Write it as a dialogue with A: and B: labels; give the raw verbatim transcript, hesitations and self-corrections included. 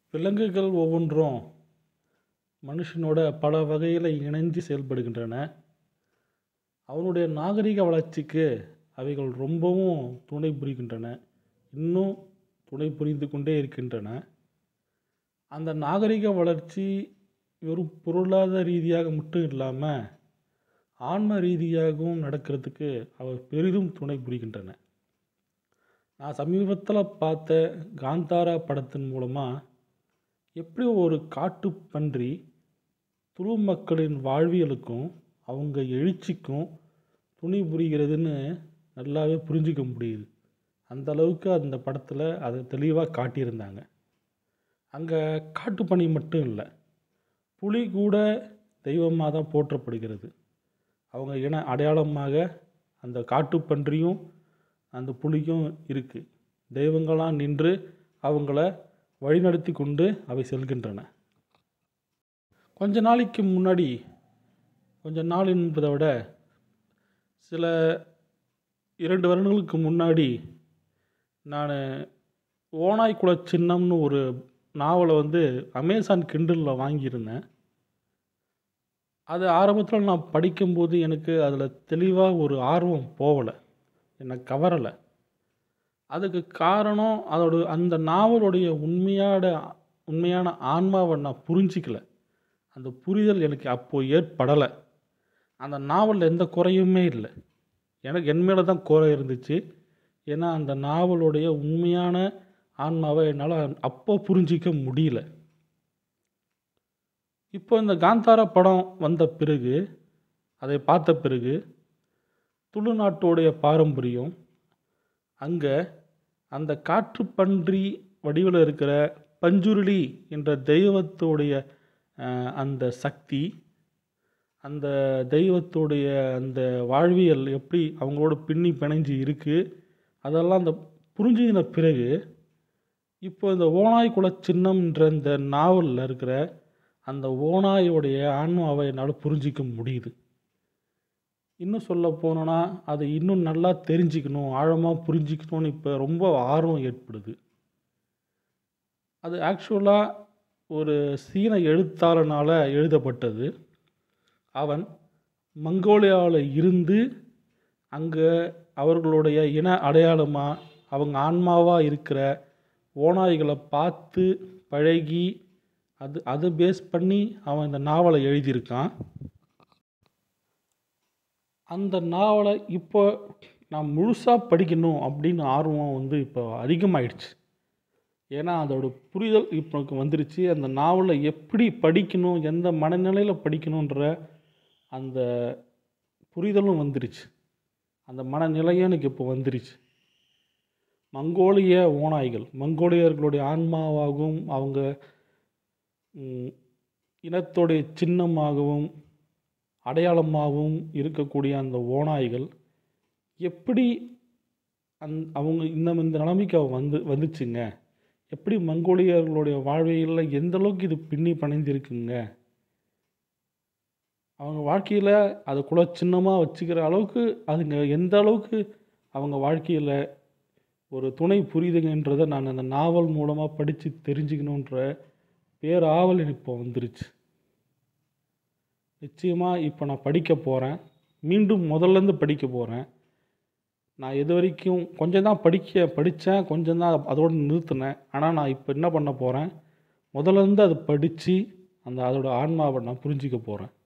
A: விலங்குகள் ஒவ்வொன்றும் மனுஷனோட பல வகையில் இணைஞ்சு செயல்படுகின்றன. அவனுடைய நாகரிக வளர்ச்சிக்கு அவைகள் ரொம்பவும் துணை புரிகின்றன. இன்னும் துணை புரிந்து கொண்டே இருக்கின்றன. அந்த நாகரிக வளர்ச்சி வெறும் பொருளாதார ரீதியாக மட்டும் இல்லாமல் ஆன்ம ரீதியாகவும் நடக்கிறதுக்கு அவை பெரிதும் துணை புரிகின்றன. நான் சமீபத்தில் பார்த்த காந்தாரா படத்தின் மூலமாக எப்படி ஒரு காட்டுப்பன்றி துளு மக்களின் வாழ்வியலுக்கும் அவங்க எழுச்சிக்கும் துணை புரிகிறதுன்னு நல்லாவே புரிஞ்சிக்க முடியுது. அந்த அளவுக்கு அந்த படத்தில் அதை தெளிவாக காட்டியிருந்தாங்க. அங்கே காட்டுப்பனி மட்டும் இல்லை, புலி கூட தெய்வமாக தான் போற்றப்படுகிறது. அவங்க இன அடையாளமாக அந்த காட்டுப்பன்றியும் அந்த புலியும் இருக்குது. தெய்வங்களாக நின்று அவங்கள வழிநடத்தி கொண்டு அவை செல்கின்றன. கொஞ்ச நாளைக்கு முன்னாடி, கொஞ்ச நாள் என்பதை விட சில இரண்டு வருடங்களுக்கு முன்னாடி நான் ஓநாய் குல சின்னம்னு ஒரு நாவலை வந்து அமேசான் கிண்டலில் வாங்கியிருந்தேன். அது ஆரம்பத்தில் நான் படிக்கும்போது எனக்கு அதில் தெளிவாக ஒரு ஆர்வம் போகலை, என்னை கவரலை. அதுக்கு காரணம் அதோட அந்த நாவலுடைய உண்மையான உண்மையான ஆன்மாவை நான் புரிஞ்சிக்கல. அந்த புரிதல் எனக்கு அப்போது ஏற்படலை. அந்த நாவலில் எந்த குறையுமே இல்லை. எனக்கு என் மேலே தான் குறை இருந்துச்சு. ஏன்னா அந்த நாவலுடைய உண்மையான ஆன்மாவை என்னால் அப்போ புரிஞ்சிக்க முடியல. இப்போ இந்த காந்தாரா படம் வந்த பிறகு, அதை பார்த்த பிறகு, துளு நாட்டோடைய பாரம்பரியம், அங்கே அந்த காற்றுப்பன்றி வடிவில் இருக்கிற பஞ்சுருளி என்ற தெய்வத்தோடைய அந்த சக்தி, அந்த தெய்வத்தோடைய அந்த வாழ்வியல் எப்படி அவங்களோட பின்னி பிணைஞ்சு இருக்குது, அதெல்லாம் அந்த புரிஞ்சின பிறகு இப்போ இந்த ஓநாய் குல சின்னம்ன்ற இந்த நாவலில் இருக்கிற அந்த ஓநாயோடைய ஆன்மாவை என்னால் புரிஞ்சிக்க முடியுது. இன்னும் சொல்ல போனோன்னா அதை இன்னும் நல்லா தெரிஞ்சுக்கணும், ஆழமாக புரிஞ்சிக்கணும்னு இப்போ ரொம்ப ஆர்வம் ஏற்படுது. அது ஆக்சுவலாக ஒரு சீன எழுத்தாளனால் எழுதப்பட்டது. அவன் மங்கோலியாவில் இருந்து அங்கே அவர்களுடைய இன அடையாளமாக அவங்க ஆன்மாவாக இருக்கிற ஓநாய்களை பார்த்து பழகி அது அதை பேஸ் பண்ணி அவன் இந்த நாவலை எழுதியிருக்கான். அந்த நாவலை இப்போ நான் முழுசாக படிக்கணும் அப்படின்னு ஆர்வம் வந்து இப்போ அதிகமாகிடுச்சு. ஏன்னா அதோட புரிதல் இப்போ எனக்கு வந்துருச்சு. அந்த நாவலை எப்படி படிக்கணும், எந்த மனநிலையில் படிக்கணுன்ற அந்த புரிதலும் வந்துருச்சு. அந்த மனநிலையும் எனக்கு இப்போ வந்துருச்சு. மங்கோலிய ஓநாய்கள், மங்கோலியர்களுடைய ஆன்மாவாகவும் அவங்க இனத்தோடைய சின்னமாகவும் அடையாளமாகவும் இருக்கக்கூடிய அந்த ஓநாய்கள் எப்படி அந் அவங்க இந்த இந்த நிலைமைக்கு வந்து வந்துச்சுங்க, எப்படி மங்கோலியர்களுடைய வாழ்வியலில் எந்த அளவுக்கு இது பின்னி பிணைந்திருக்குங்க, அவங்க வாழ்க்கையில் அதை குல சின்னமாக வச்சுக்கிற அளவுக்கு அதுங்க எந்த அளவுக்கு அவங்க வாழ்க்கையில் ஒரு துணை புரியுதுங்கன்றதை நான் அந்த நாவல் மூலமாக படித்து தெரிஞ்சுக்கணுன்ற பேராவல் எனக்கு இப்போ வந்துருச்சு. நிச்சயமாக இப்போ நான் படிக்க போகிறேன், மீண்டும் முதல்லேருந்து படிக்க போகிறேன். நான் இது வரைக்கும் கொஞ்சம் தான் படிக்க படித்தேன், கொஞ்சம் தான் அதோடு நிறுத்தினேன். ஆனால் நான் இப்போ என்ன பண்ண போகிறேன், முதல்லேருந்து அதை படித்து அந்த அதோட ஆன்மாவை நான் புரிஞ்சிக்க போகிறேன்.